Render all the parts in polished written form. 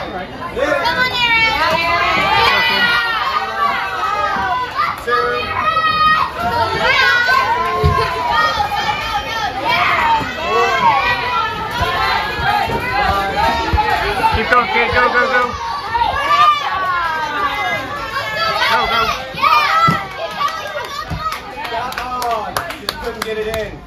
on, Keep going, kid. Go, go, go. Go, go. Just couldn't get it in.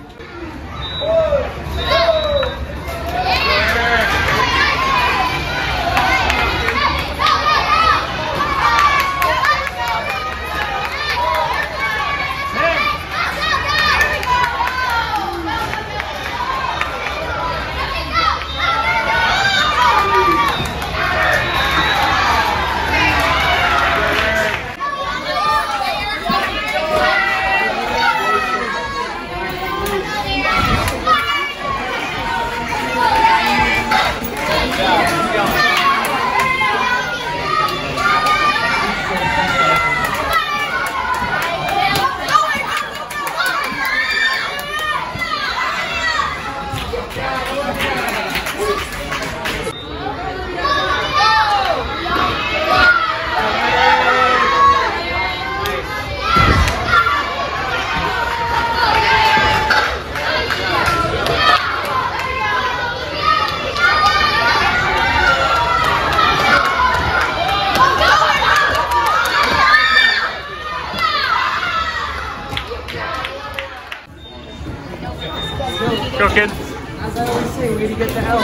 Go, kid. As I always say, we need to get the L.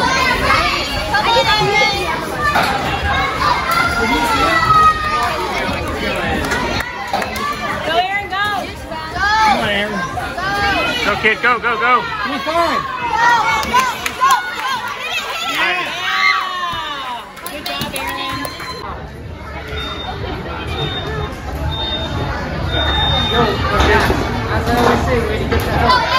Go, Aaron, go. Come on, Aaron. Go, kid. Go, go, go. 25. Good job, Aaron. Go, kid. As I always say, we need to get the L.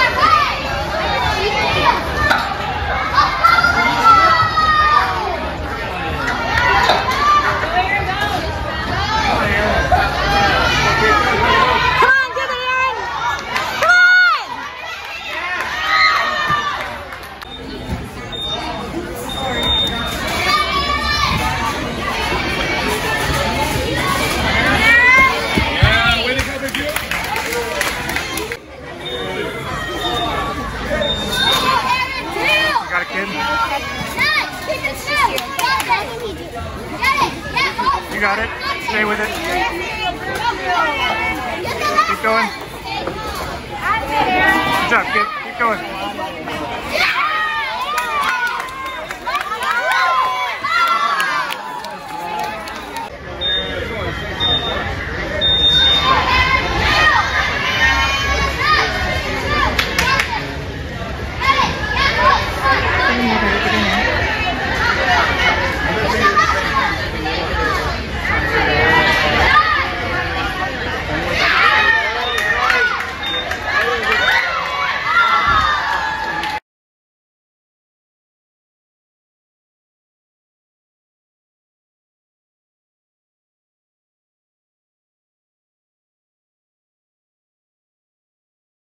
Got it, kid. You got it. Stay with it. Keep going. Good job, kid. Keep going.